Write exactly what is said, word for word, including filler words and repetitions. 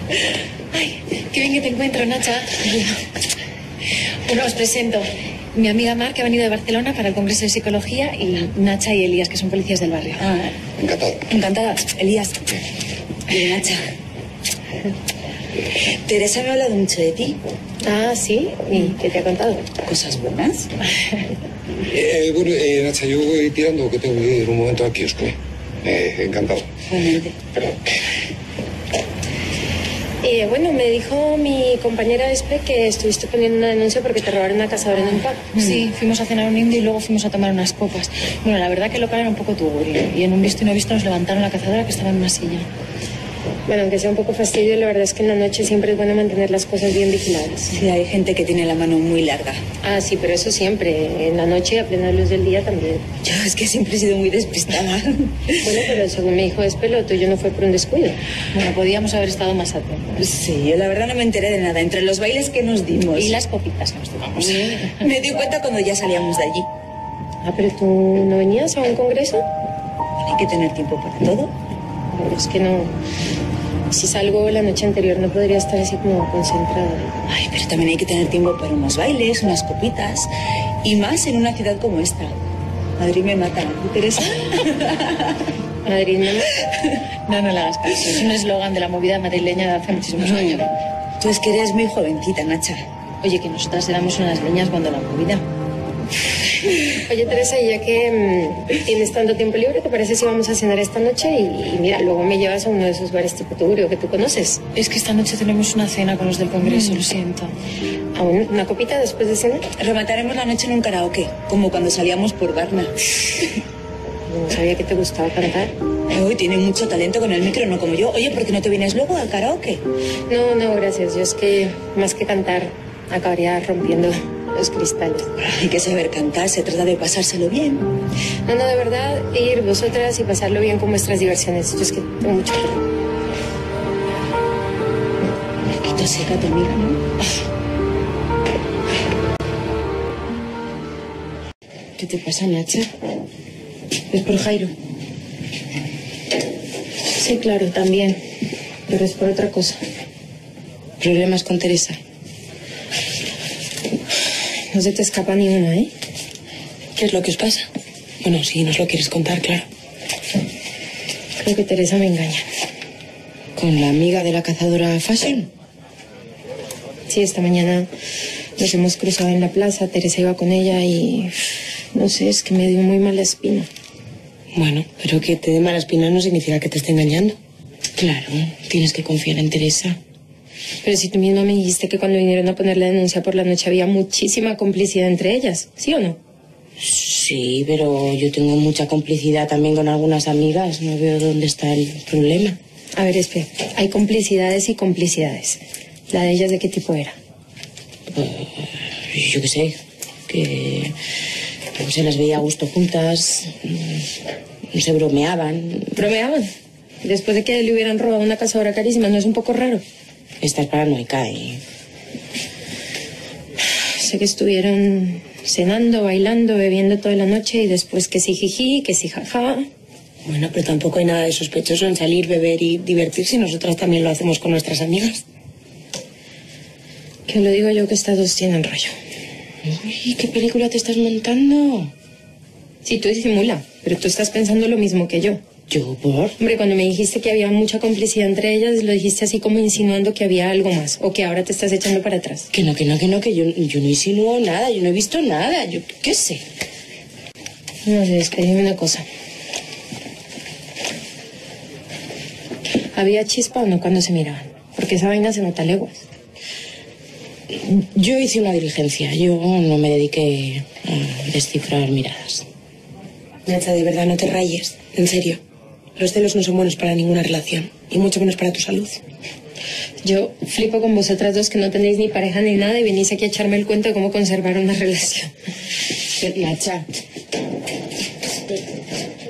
Ay, qué bien que te encuentro, Nacha. Bueno, os presento. Mi amiga Mar, que ha venido de Barcelona para el Congreso de Psicología, y Nacha y Elías, que son policías del barrio. Ah, Encantado. encantada. Elías. Y Nacha. Teresa me ha hablado mucho de ti. Ah, ¿sí? ¿Y qué te ha contado? Cosas buenas. Eh, bueno, eh, Nacha, yo voy tirando que tengo que ir un momento al kiosco. Eh, encantado. Realmente. Pero, Y bueno, me dijo mi compañera Espe que estuviste poniendo una denuncia porque te robaron una cazadora en un pub. Sí, fuimos a cenar un indio y luego fuimos a tomar unas copas. Bueno, la verdad que el local era un poco tugurio y en un visto y no visto nos levantaron la cazadora que estaba en una silla. Bueno, aunque sea un poco fastidio, la verdad es que en la noche siempre es bueno mantener las cosas bien vigiladas. Sí, hay gente que tiene la mano muy larga. Ah, sí, pero eso siempre. En la noche, a plena luz del día también. Yo es que siempre he sido muy despistada. Bueno, pero según me dijo Espe, lo tuyo no fue por un descuido. Bueno, podíamos haber estado más atentos. Sí, yo la verdad no me enteré de nada. Entre los bailes que nos dimos. Y las copitas que nos tomamos. Me di cuenta cuando ya salíamos de allí. Ah, pero tú no venías a un congreso. Hay que tener tiempo para todo. Pero es que no... Si salgo la noche anterior no podría estar así como concentrada. Ay, pero también hay que tener tiempo para unos bailes, unas copitas. Y más en una ciudad como esta. Madrid me mata, ¿no, Teresa? Madrid me mata. No, no le hagas caso. Es un eslogan de la movida madrileña de hace muchísimos años. Tú es que eres muy jovencita, Nacha. Oye, que nosotras éramos unas leñas cuando la movida. Oye, Teresa, y ya que mmm, tienes tanto tiempo libre, ¿te parece si vamos a cenar esta noche? Y, y mira, luego me llevas a uno de esos bares tipo tugurio que tú conoces. Es que esta noche tenemos una cena con los del Congreso, mm. lo siento. Ah, bueno, ¿una copita después de cenar? Remataremos la noche en un karaoke, como cuando salíamos por Barna. No sabía que te gustaba cantar. Hoy tiene mucho talento con el micro, no como yo. Oye, ¿por qué no te vienes luego al karaoke? No, no, gracias. Yo es que más que cantar, acabaría rompiendo los cristales. Hay que saber cantar, se trata de pasárselo bien. No, no, de verdad, ir vosotras y pasarlo bien con vuestras diversiones. Yo es que tengo mucho que... Un poquito seca tu amiga, ¿no? ¿Qué te pasa, Nacha? ¿Es por Jairo? Sí, claro, también. Pero es por otra cosa. ¿Problemas con Teresa? No se te escapa ni una, ¿eh? ¿Qué es lo que os pasa? Bueno, si nos lo quieres contar, claro. Creo que Teresa me engaña. ¿Con la amiga de la cazadora Fashion? Sí, esta mañana nos hemos cruzado en la plaza. Teresa iba con ella y... No sé, es que me dio muy mala espina. Bueno, pero que te dé mala espina no significa que te esté engañando. Claro, tienes que confiar en Teresa. Pero si tú misma me dijiste que cuando vinieron a poner la denuncia por la noche había muchísima complicidad entre ellas, ¿sí o no? Sí, pero yo tengo mucha complicidad también con algunas amigas. No veo dónde está el problema. A ver, espera. Hay complicidades y complicidades. ¿La de ellas de qué tipo era? Uh, yo qué sé, que se las veía a gusto juntas, se bromeaban. ¿Bromeaban? Después de que le hubieran robado una cazadora carísima, ¿no es un poco raro? Estás paranoica, ¿eh? Sé que estuvieron cenando, bailando, bebiendo toda la noche y después que sí jiji, que sí jaja. Bueno, pero tampoco hay nada de sospechoso en salir, beber y divertirse. Nosotras también lo hacemos con nuestras amigas. Que lo digo yo que estas dos tienen rollo. Uy, ¿qué película te estás montando? Sí, tú disimula, pero tú estás pensando lo mismo que yo. ¿Yo por? Hombre, cuando me dijiste que había mucha complicidad entre ellas, lo dijiste así como insinuando que había algo más, o que ahora te estás echando para atrás. Que no, que no, que no, que yo, yo no insinúo nada, yo no he visto nada, yo qué sé. No sé, es que dime una cosa. ¿Había chispa o no cuando se miraban? Porque esa vaina se nota a leguas. Yo hice una diligencia, yo no me dediqué a descifrar miradas. Nacha, de verdad, no te rayes, en serio. Los celos no son buenos para ninguna relación, y mucho menos para tu salud. Yo flipo con vosotras dos que no tenéis ni pareja ni nada y venís aquí a echarme el cuento de cómo conservar una relación. Nacha.